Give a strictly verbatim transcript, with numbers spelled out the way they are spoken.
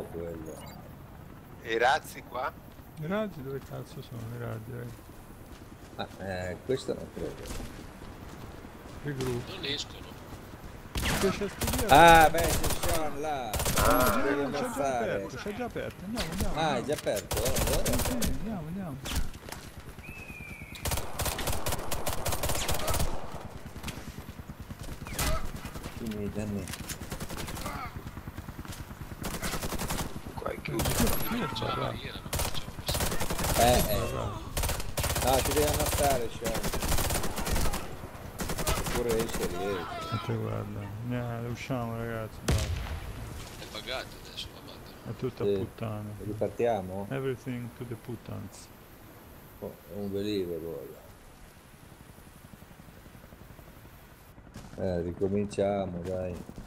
quello. E i razzi qua? I razzi dove cazzo sono i razzi? Eh? Ah, eh, questo non credo. Che gruppo? Non escono. C'è studiato. Ah, beh, c'è Sean là. Ah, Ah, devi no, c'è già ammazzare. aperto, c'è già aperto. Andiamo, andiamo. Ah, è andiamo. già aperto? Allora. Sì, sì, andiamo, andiamo. Quindi danni. Qua è chiuso. C'è la barriera, non facciamo questo. Eh, eh. No, ti devi ammazzare, Sean. Oppure esce, riesce. Te guarda, niente, usciamo ragazzi, basta. È pagato adesso la battere. È tutta Sì. puttana. Ripartiamo? Everything to the puttans. Oh, unbelievable. Eh, ricominciamo, dai.